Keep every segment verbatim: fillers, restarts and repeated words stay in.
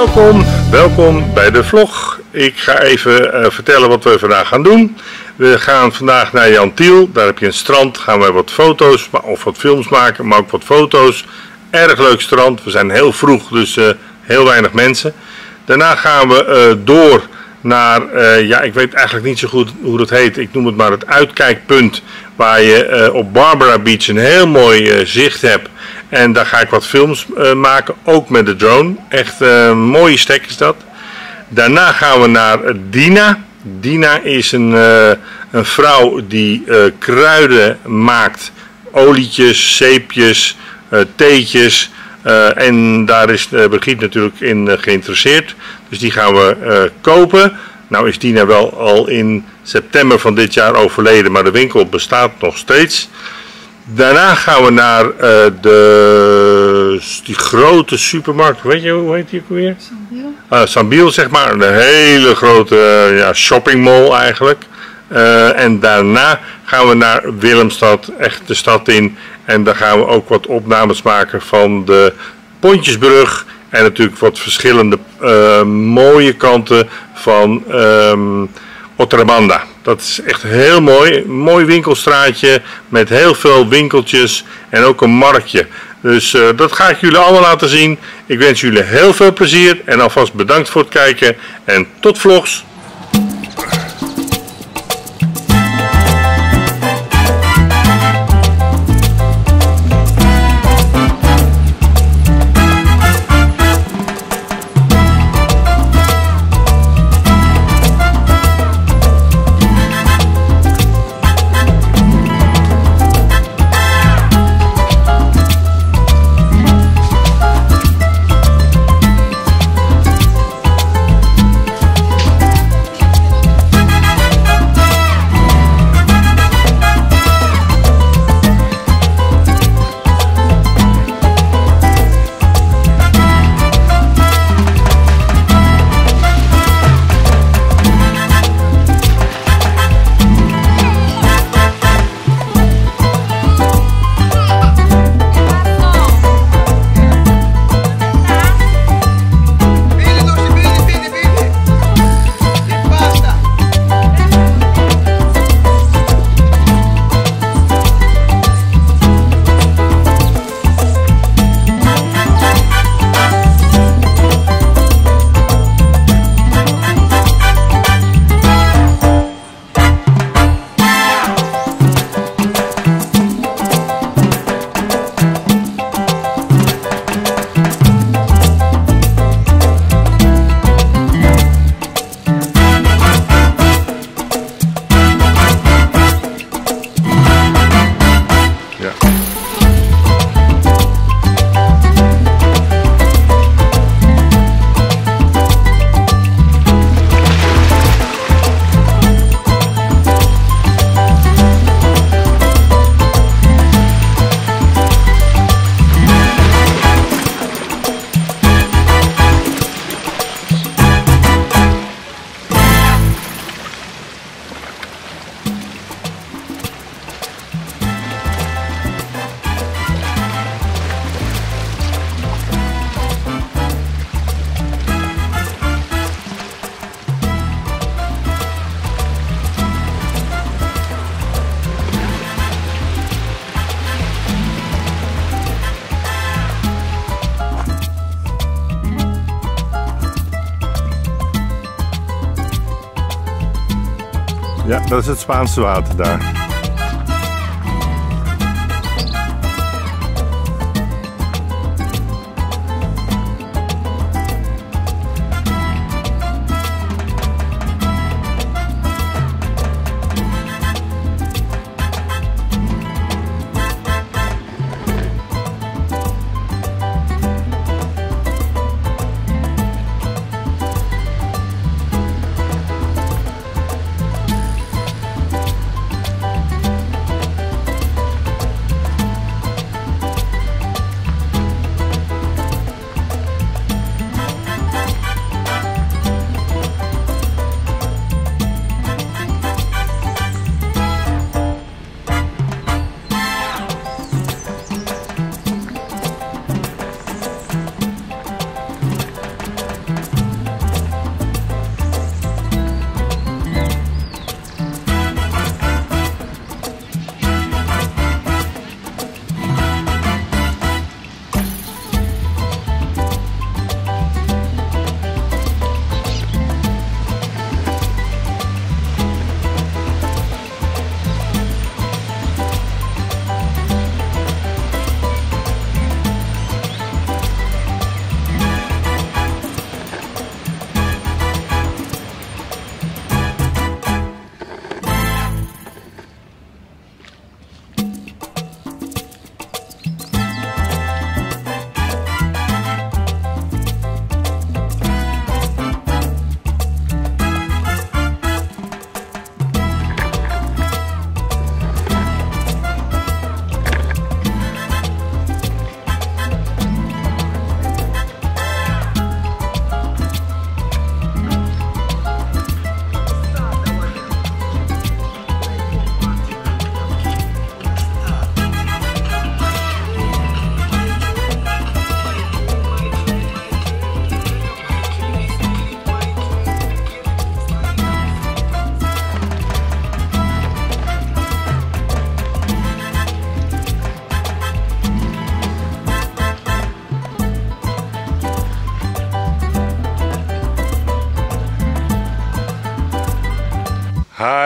Welkom, welkom bij de vlog. Ik ga even uh, vertellen wat we vandaag gaan doen. We gaan vandaag naar Jan Tiel, daar heb je een strand, gaan we wat foto's of wat films maken, maar ook wat foto's. Erg leuk strand, we zijn heel vroeg, dus uh, heel weinig mensen. Daarna gaan we uh, door naar, uh, ja ik weet eigenlijk niet zo goed hoe dat heet, ik noem het maar het uitkijkpunt. Waar je uh, op Barbara Beach een heel mooi uh, zicht hebt. En daar ga ik wat films uh, maken, ook met de drone. Echt uh, een mooie stek is dat. Daarna gaan we naar Dina. Dina is een, uh, een vrouw die uh, kruiden maakt. Olietjes, zeepjes, uh, theetjes. Uh, en daar is uh, Brigitte natuurlijk in uh, geïnteresseerd. Dus die gaan we uh, kopen. Nou is Dina wel al in september van dit jaar overleden, maar de winkel bestaat nog steeds. Daarna gaan we naar uh, de die grote supermarkt, weet je hoe heet die ook weer? Sambiel. Uh, Sambiel zeg maar, een hele grote uh, ja, shoppingmall eigenlijk. Uh, en daarna gaan we naar Willemstad, echt de stad in. En daar gaan we ook wat opnames maken van de Pontjesbrug. En natuurlijk wat verschillende uh, mooie kanten van um, Otrabanda. Dat is echt heel mooi. Een mooi winkelstraatje met heel veel winkeltjes en ook een marktje. Dus uh, dat ga ik jullie allemaal laten zien. Ik wens jullie heel veel plezier en alvast bedankt voor het kijken. En tot vlogs! Ja, dat is het Spaanse water daar.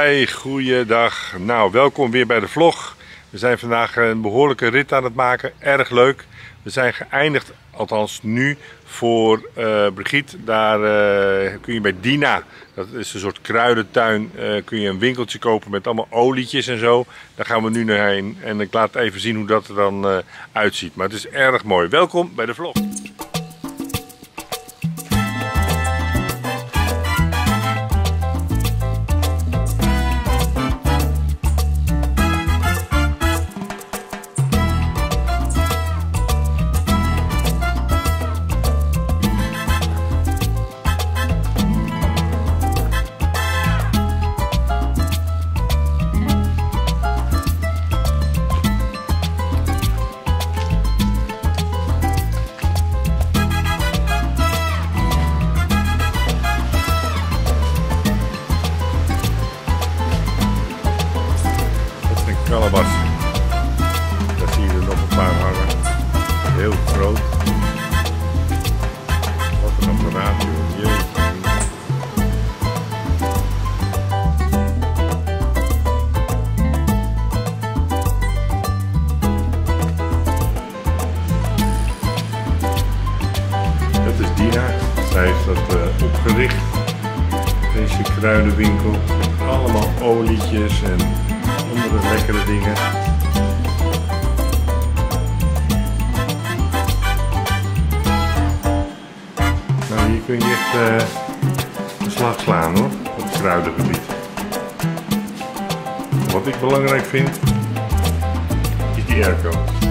Hi, goeiedag. Nou, welkom weer bij de vlog. We zijn vandaag een behoorlijke rit aan het maken. Erg leuk. We zijn geëindigd, althans nu, voor uh, Brigitte. Daar uh, kun je bij Dina, dat is een soort kruidentuin, uh, kun je een winkeltje kopen met allemaal olietjes en zo. Daar gaan we nu naar heen en ik laat even zien hoe dat er dan uh, uitziet. Maar het is erg mooi. Welkom bij de vlog. Kalabas. Daar zie je er nog een paar hangen. Heel groot. Wat een apparaat, joh. Jeetje. Dat is Dina. Zij heeft dat uh, opgericht. Deze kruidenwinkel. Met allemaal olietjes en andere lekkere dingen. Nou, hier kun je echt uh, een slag slaan hoor, op het kruidengebied. Wat ik belangrijk vind, is die airco.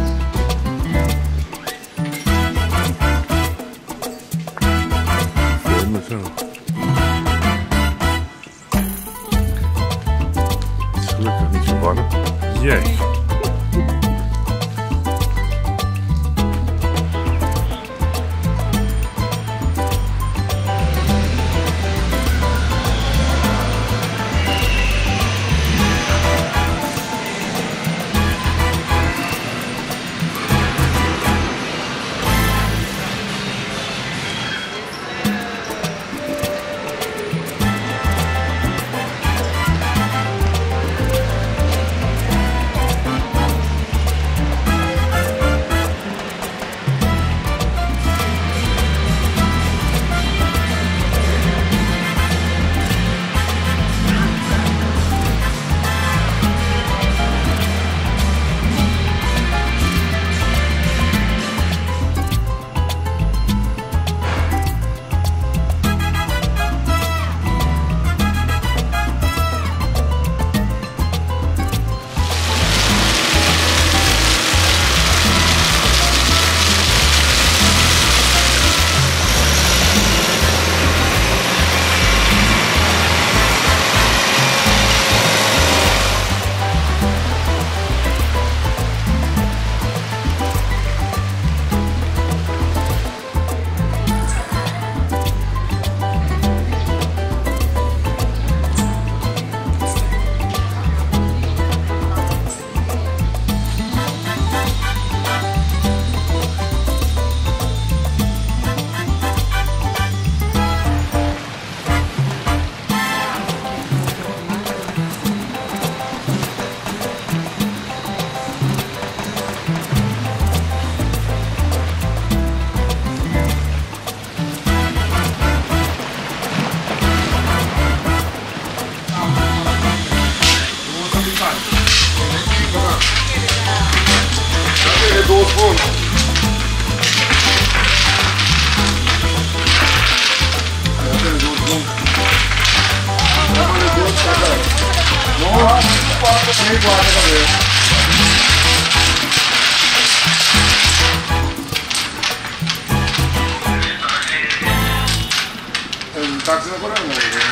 Filmen zo. Gelukkig niet zo warm. Jee. Un taxi de por ahí.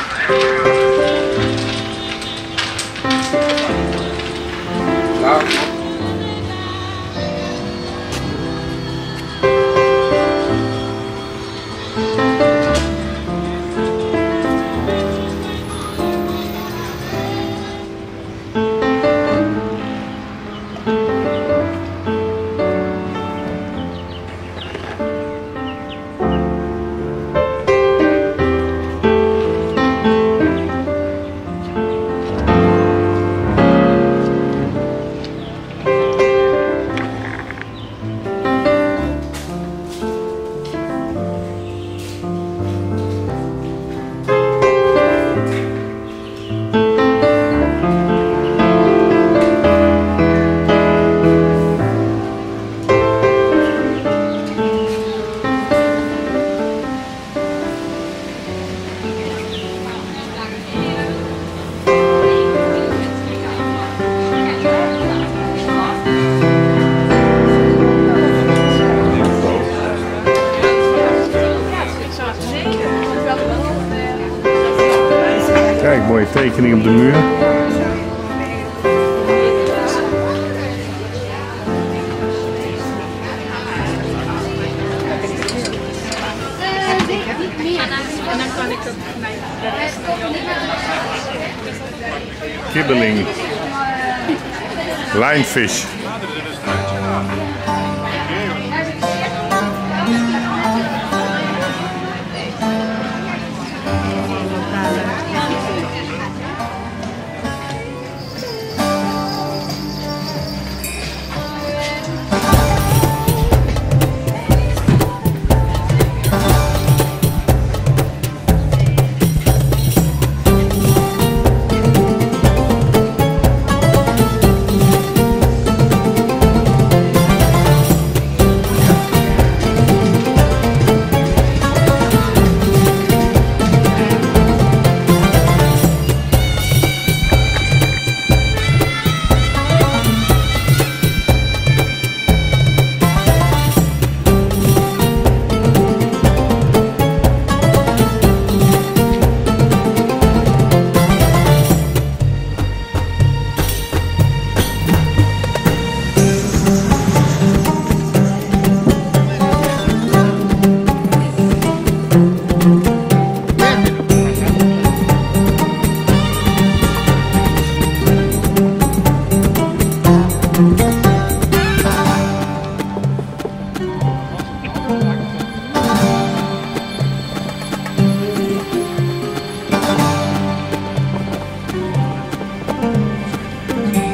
Claro. Mooie tekening op de muur. En dan kan ik dat Kibbeling. Lionfish.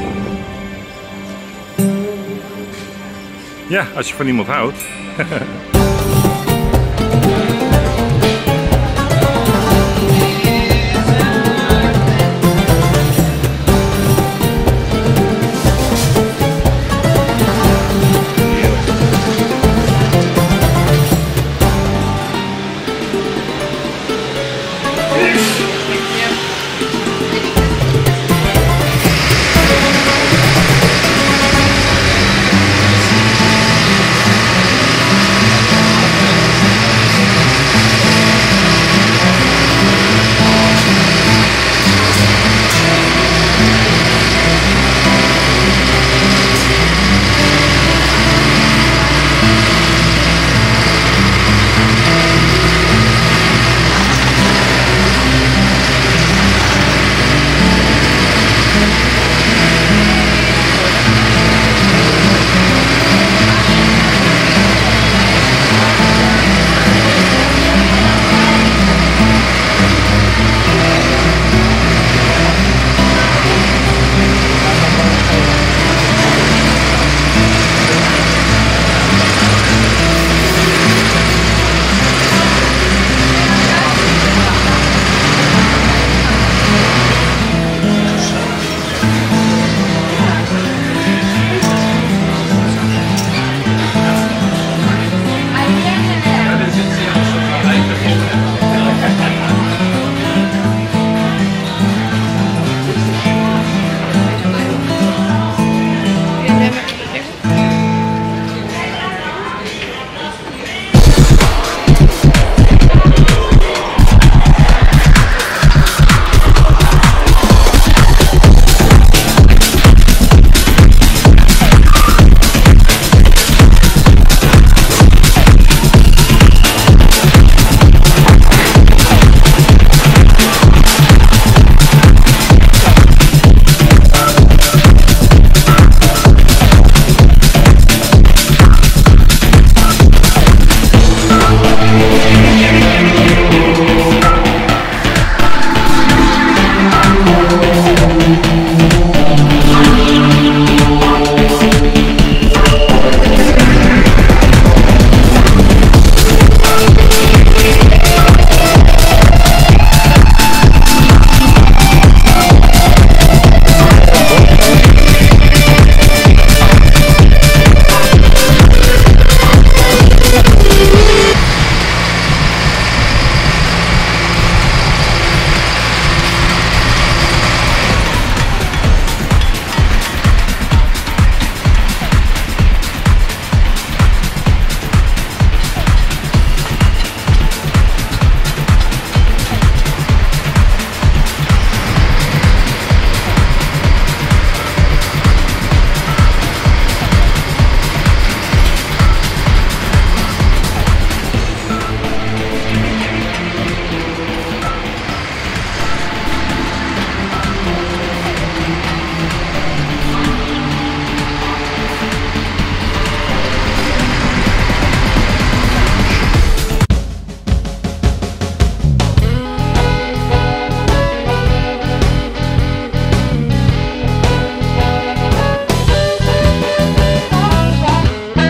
Ja, als je van iemand houdt.